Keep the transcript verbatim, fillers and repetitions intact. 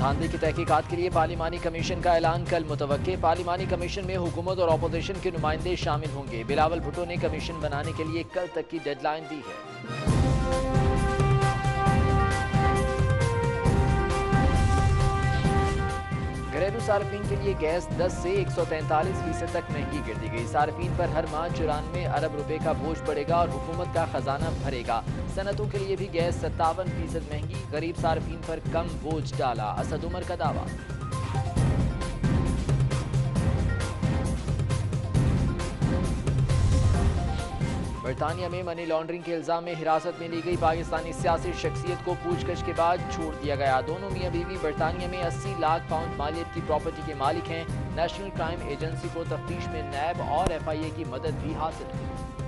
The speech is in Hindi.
धांधली की तहकीकात के लिए पार्लिमानी कमीशन का ऐलान कल मुतवक्के। पार्लिमानी कमीशन में हुकूमत और अपोजिशन के नुमाइंदे शामिल होंगे। बिलावल भुट्टो ने कमीशन बनाने के लिए कल तक की डेडलाइन दी है। घरेलू सार्फिन के लिए गैस दस से एक सौ तैंतालीस फीसद तक महंगी गिर दी गई। सार्फिन पर हर माह चौरानवे अरब रुपए का बोझ पड़ेगा और हुकूमत का खजाना भरेगा। सनतों के लिए भी गैस सत्तावन फीसद महंगी। गरीब सार्फिन पर कम बोझ डाला, असद उमर का दावा। बरतानिया में मनी लॉन्ड्रिंग के इल्जाम में हिरासत में ली गई पाकिस्तानी सियासी शख्सियत को पूछताछ के बाद छोड़ दिया गया। दोनों मियां बीवी बरतानिया में अस्सी लाख पाउंड मालियत की प्रॉपर्टी के मालिक हैं। नेशनल क्राइम एजेंसी को तफ्तीश में नैब और एफ आई ए की मदद भी हासिल हुई।